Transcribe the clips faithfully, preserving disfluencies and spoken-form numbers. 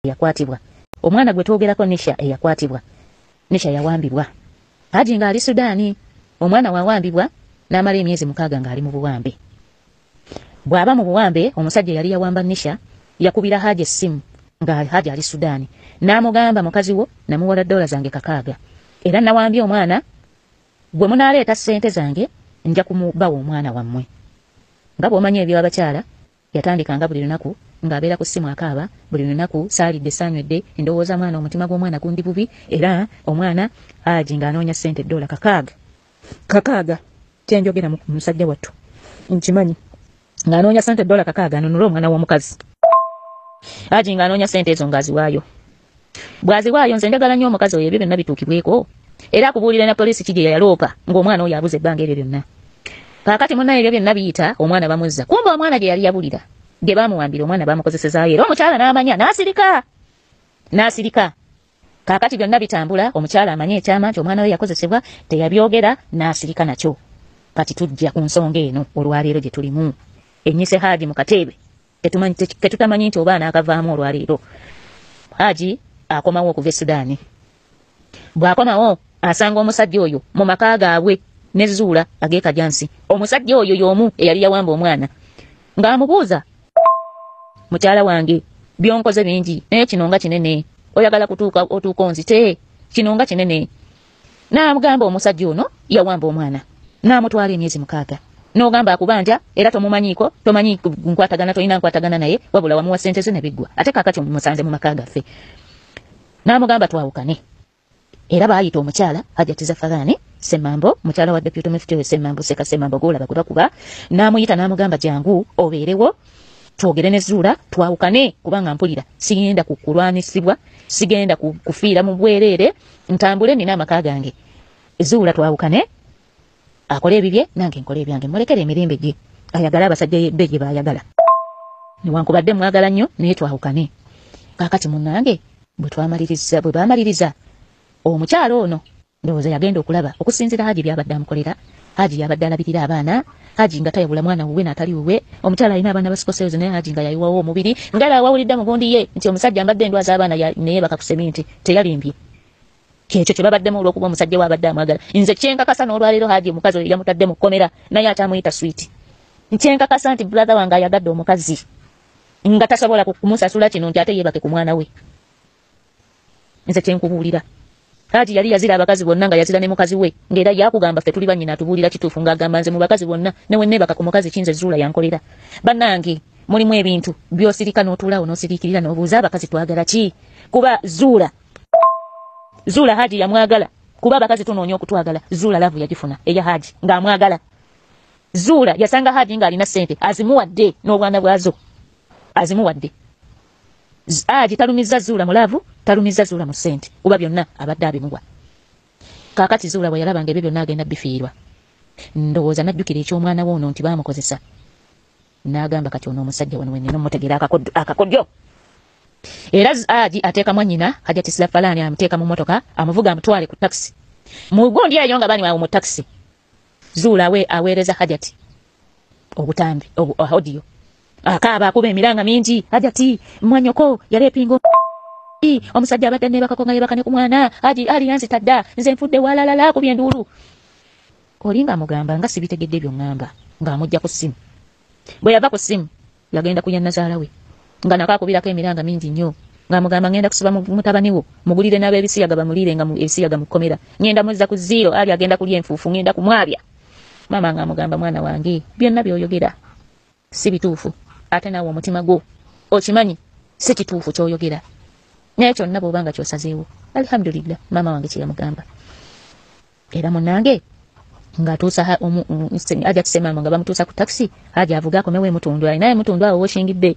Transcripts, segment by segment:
yakwatibwa omwana gwe twogerako Nisha eyakwatibwa Nisha yawambibwa Haji nga ali Sudani omwana wawambibwa n'amala emyezi mukaaga nga ali mu buwambe bwaba mu buwambe omusajja yali yawamba Nisha yakubira Haji essimu nga Haji ali Sudani n'amugamba mukazi wo namuwala dola zange kakaaga era nawambye omwana gwe munaleeta ssente zange nja kumubawa omwana wammwe nga bw'omanya ebyo abakyala yatandikanga buli lunaku ng'abeera ku ssimu akaaba buli lunaku saalidde saanywedde endowooza mwana omutima gw'omwana gundi bubi era omwana Haji ng'anoonya ssente dola kakaaga kakaaga kyenjogera mu musajja wattu nkimanyi ng'anoonya ssente dola kakaaga anunule omwana w'omukazi Haji ng'anoonya ssente ezo ng'aziwaayo bw'aziwaayo nze njagala nnyo omukazi oyo ebyo byonna bituukibweko era akubuulira na poliisi kije yaloopa ng'omwana oyo abuze ebbanga eryo byonna kaakati munnaye ebyo byonna biyita omwana bamuzza kumba omwana gye yali yabulira ge baamuwambira omwana baamukozesezaayo era omukyala n'amanya n'asirika n'asirika kaakati byonna bitambula omukyala amanye ekyama nti omwana we yakozesebwa teyabyogera n'asirika nakyo kati tujja ku nsonga eno olwaleero gye tulimu ennyise Haji mu kateebe ketutamanyi nti oba anaakavaamu olwaleero Haji akomawo okuva e Sudani bw'akomawo asanga omusajja oyo mu maka gaabwe ne Zuula ag'ekajansi omusajja oyo y'omu eyali yawamba omwana ng'amubuuza mukyala wange byonkoze bingi naye kino nga kinene oyagala kutuuka otuuka onzite kino nga kinene n'amugamba omusajja ono yawamba omwana n'amutwala emyezi mukaaga n'ogamba akubanja era tomumanyiiko tomanyi nkwatagana tolina nkwatagana naye wabula wamuwa ssente ze ne biggwa ate kaakati musanze mu maka gaffe n'amugamba twawukane era baayita omukyala Hajati Zafarani Semambo mukyala wa Deputy Mufti we Semambo Seka Semambo golaba kubakuba n'amuyita n'amugamba jangu obeerewo twogere ne Zuula twawukane kubanga mpulira sigenda kukulwanisibwa sigenda kufiira mu bwereere ntambule nina amaka gange Zuula twawukane akole ebibye nange nkole ebyange mulekere emirembe gye ayagala abasajja be gye baayagala newankubadde mwagala nnyo naye twawukane kaakati munnange bwe twamaliriza bwe baamaliriza omukyalo ono ndowooza yagenda okulaba okusinzira Haji byabadde amukolera Haji yabadde alabirira abaana Haji nga tayabula mwana wuwe n'atali wuwe omukyala alina abaana basikoseezo naye Haji nga yayiwawo omubiri ngala awawulidde mu gundi ye nti omusajja mbadde ndwaza abaana naye bakakuseminti teyalimbye kyekyo kye babaddemu olw'okuba omusajja we abadde amwagala nze kyenkakasa n'olwaleero Haji omukazi oyo yamutadde mu kkomera naye ate amuyita switi nkyenkakasa nti brother wange ayagadde omukazi nga tasobola kumusasula kino nti ate yeebake ku mwana we nze kyenkubuulira Haji yali yazira abakazi bonna nga yazira ne mukazi we ngera yakugamba ffe tuli bannyina atubuulira kituufu ng'agamba nze mu bakazi bonna ne we neebaka ku mukazi kinze Zuula yankolera bannange mulimu ebintu by'osirika n'otuulaawo n'osiriikirira n'obuuza abakazi twagala ki kuba Zuula Zuula Haji yamwagala kuba abakazi tunoonya okutwagala Zuula lavu yagifuna eya Haji ng'amwagala Zuula yasanga Haji ng'alina ssente azimuwadde n'obwana bwazo azimuwadde Haji talumizza Zuula mu laavu talumizza Zuula mu ssente kuba byonna abadde abimuwa kaakati Zuula bwe yalabanga ebyo byonna agenda bifiirwa ndowooza najjukira eky'omwana we ono nti baamukozesa n'agamba kati ono omusajja wano wennyina omutegera akakodyo era Haji ateeka mwannyina Hajati Zafarani amuteeka mu mmotoka amuvuga amutwale ku takisi mu gundi eyo nga bani waawe mu takisi Zuula we aweereza Hajati obutambi audio akaaba akuba emiranga mingi Hajati mwanyoko yaleepingo omusajja abadde neebakako nga yeebaka ne ku mwana Haji ali yanzitadda nze nfudde walalala akubye enduulu olinga amugamba nga sibitegedde by'oŋŋamba ng'amujja ku ssimu bwe yava ku ssimu yagenda ku yannazaala we nga nako akubirako emiranga mingi nnyo ng'amugamba ngenda kusiba mutabani wo mugulire n'ab'ebisiyaga bamuliire nga ebisiyaga mu kkomera ngenda muzza ku ziro ali agenda kulya enfuufu ngenda kumwabya maama ng'amugamba mwana wange byonna by'oyogera si bituufu ate naawe omutima gwo okimanyi si kituufu ky'oyogera naye kyonna bw'oba nga ky'osazeewo alhamdulillah maama wange kye yamugamba era munnange ng'atuusa Hajati Semambo nga bamutuusa ku takisi Haji avuga akomewo emutundu alina emutundu awo washing bay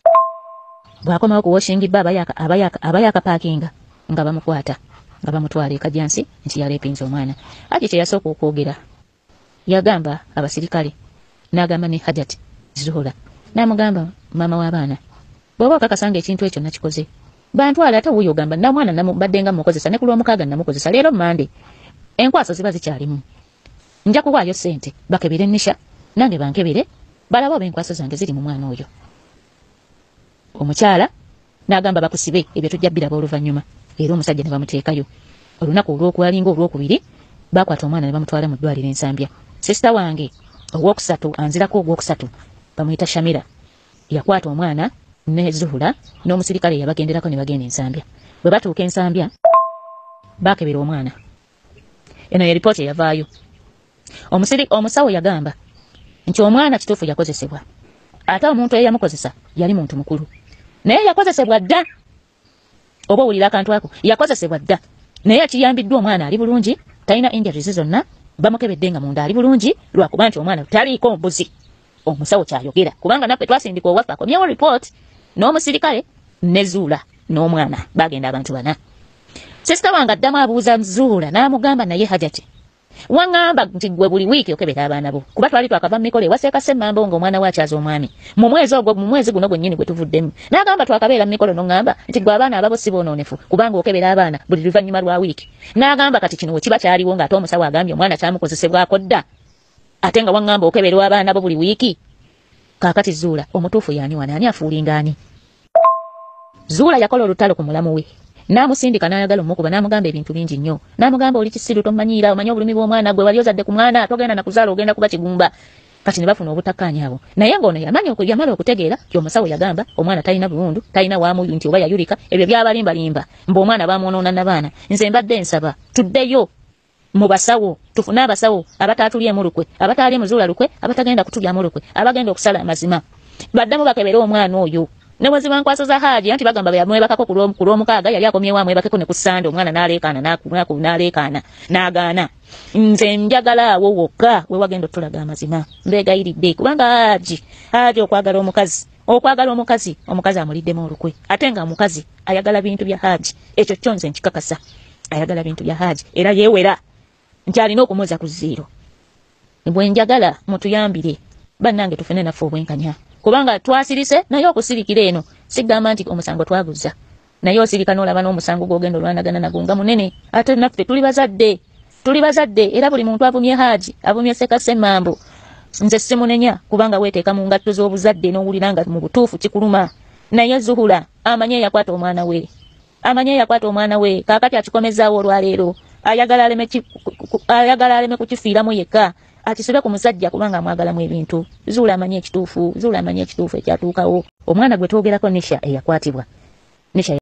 bw'akomawo ku washing bay aba yaakapaakinga nga bamukwata nga bamutwala e Kajansi nti yaleepinze omwana Haji kye yasooka okwogera yagamba abasirikale n'agamba ne Hajati Zuula n'amugamba maama w'abaana bw'oba okakasanga ekintu ekyo nakikoze bantwala ate wuyo ogamba namwana badde nga mukozesa ne ku lw'omukaaga namukozesa leero mmande enkwaso ziba zikyalimu nja kuwaayo ssente bakebere Nisha nange bankebere balaba oba enkwaso zange ziri mu mwana oyo omukyala n'agamba bakusibe ebyo tujja biraba oluvannyuma. Era omusajja ne bamuteekayo. Olunaku olw'okwalinga olw'okubiri bakwata omwana ne bamutwala mu ddwaliro Ensambya. Sisita wange ogwokusatu anzirako ogwokusatu bamuyita Shamira yakwata omwana ne Zuhura n'omusirikale yabagenderako ne bagenda Ensambya. Bwe batuuka Ensambya bakebera omwana. Eno ye ripooti eyavaayo. Omusiri omusawo yagamba nti omwana kituufu yakozesebwa. Ate omuntu eyamukozesa yali muntu mukulu. Naye yakozesebwa dda. Oba owulira akantu ako yakozesebwa dda. Naye akiyambiddwa omwana ali bulungi, talina injuries zonna, bamukebedde nga munda ali bulungi lwakuba nti omwana taliiko mbuzi. Omusawo kyayogera kubanga naffe twasindika owaffe akomyewo report n'omusirikale ne Zuula n'omwana bagenda abantu bana. Sisita wange addamu abuuza Zuula n'amugamba naye Hajati wangamba nti gwe buli wiiki okebera abaana bo kuba twali twakava mu mikolo ewaseeka Ssemambo ng'omwana we akyaza omwami mu mwezi ogwo mu mwezi guno gwennyini gwe tuvuddemu n'agamba twakabeera mu mikolo n'oŋŋamba nti gwe abaana ababo si boonoonefu kubanga okebera abaana buli luvannyuma lwa wiiki n'agamba kati kino we kiba kyaliwo ng'ate omusawo agambye omwana kyamukozesebwako dda ate nga wangamba okebera abaana bo buli wiiki. Kaakati Zuula omutuufu yaani wano ani afuulinga ani? Zuula yakola olutalo ku mulamu we n'amusindika n'ayagala omukuba n'amugamba ebintu bingi nnyo n'amugamba oli kisiru tomanyiira omanyi obulumi bw'omwana gwe wali ozadde ku mwana togenda na kuzaala ogenda kuba kigumba. Kati ne bafuna obutakkaanya abo naye ng'ono yamanya yamala okutegeera ti omusawo yagamba omwana talina bulundu talina waamuyu nti oba yayulika ebyo byabalimbalimba mbu omwana bamwonoona n'abaana. Nze mbadde nsaba tuddeyo mu basawo tufune abasawo abataatulyemu lukwe abataali Zuula lukwe abatagenda kutulyamu lukwe abagenda okusala amazima baddamu bakebere omwana oyo. Ne mweziba nkwasa za Haji anti bagamba yamwebakako ku lw'omukaaga yali akomyewo amwebakeko ne ku Sande omwana n'aleekaana n'aku n'aleekaana n'agaana. Nze njagala awo wokka we wagenda otulaga amazima mbeegayiridde kubanga Haji Haji okwagala omukazi okwagala omukazi omukazi amuliddemu olukwe ate nga omukazi ayagala bintu bya Haji ekyo kyo nze nkikakasa ayagala bintu bya Haji era yeewera nti alina okumuza ku zero. Bwe njagala mutuyambire bannange tufune naffe obwenkanya kubanga twasirise naye okusirikira eno sigamba nti omusango twaguza naye osirika n'olaba n'omusango gw'ogenda olwanagana nagwo nga munene ate naffe tuli bazadde tuli bazadde era buli muntu avumye Haji avumye Seka Ssemambo. Nze simunenya kubanga weeteeka mu ngatto z'obuzadde n'owulira nga mu butuufu kikuluma. Naye Zuhura amanye yakwata omwana we amanye yakwata omwana we kaakati akikomezaawo olwaleero ayagala aleme ayagala aleme kukifiiramu yekka akisibe ku musajja kubanga amwagalamu ebintu. Zuula amanye ekituufu Zuula amanye ekituufu ekyatuukawo. Omwana gwe twogerako Nisha eyakwatibwa Nisha